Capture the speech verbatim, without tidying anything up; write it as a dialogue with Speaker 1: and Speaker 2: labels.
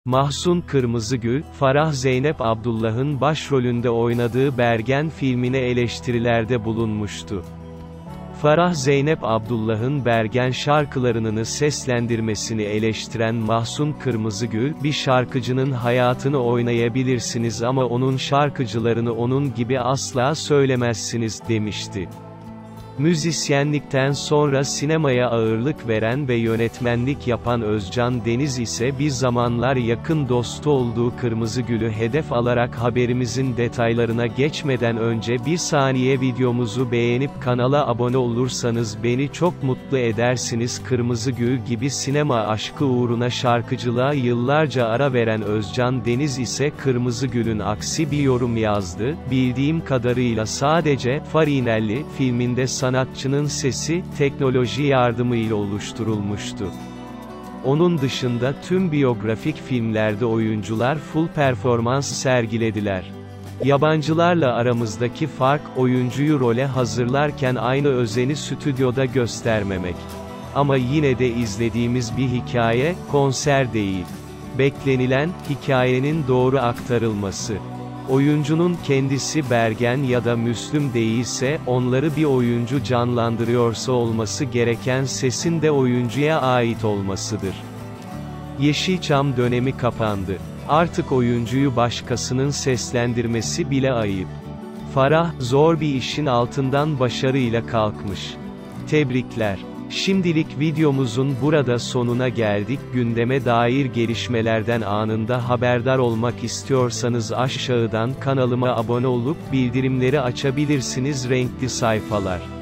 Speaker 1: Mahsun Kırmızıgül, Farah Zeynep Abdullah'ın başrolünde oynadığı Bergen filmine eleştirilerde bulunmuştu. Farah Zeynep Abdullah'ın Bergen şarkılarını seslendirmesini eleştiren Mahsun Kırmızıgül, bir şarkıcının hayatını oynayabilirsiniz ama onun şarkıcılarını onun gibi asla söylemezsiniz, demişti. Müzisyenlikten sonra sinemaya ağırlık veren ve yönetmenlik yapan Özcan Deniz ise bir zamanlar yakın dostu olduğu Kırmızıgül'ü hedef alarak haberimizin detaylarına geçmeden önce bir saniye videomuzu beğenip kanala abone olursanız beni çok mutlu edersiniz. Kırmızıgül gibi sinema aşkı uğruna şarkıcılığa yıllarca ara veren Özcan Deniz ise Kırmızıgül'ün aksi bir yorum yazdı. Bildiğim kadarıyla sadece Farinelli filminde sanatçının sesi, teknoloji yardımıyla oluşturulmuştu. Onun dışında tüm biyografik filmlerde oyuncular full performans sergilediler. Yabancılarla aramızdaki fark, oyuncuyu role hazırlarken aynı özeni stüdyoda göstermemek. Ama yine de izlediğimiz bir hikaye, konser değil. Beklenilen, hikayenin doğru aktarılması. Oyuncunun kendisi Bergen ya da Müslüm değilse, onları bir oyuncu canlandırıyorsa olması gereken sesin de oyuncuya ait olmasıdır. Yeşilçam dönemi kapandı. Artık oyuncuyu başkasının seslendirmesi bile ayıp. Farah, zor bir işin altından başarıyla kalkmış. Tebrikler. Şimdilik videomuzun burada sonuna geldik. Gündeme dair gelişmelerden anında haberdar olmak istiyorsanız aşağıdan kanalıma abone olup bildirimleri açabilirsiniz. Renkli sayfalar.